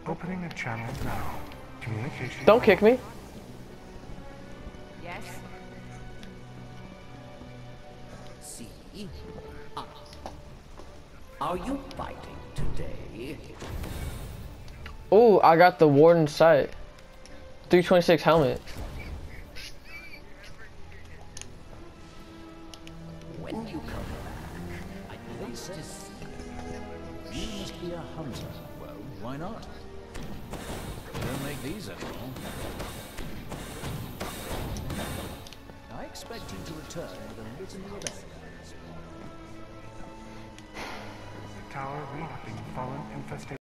Opening a channel now. Communication. Don't kick me. Yes? See? Are you fighting today? Oh, I got the Warden sight. 326 helmet. When you come back, I place to see. You must be a hunter. Well, why not? Don't make these anymore. I expect you to return with a litany of evidence. Tower reacting fallen infestation.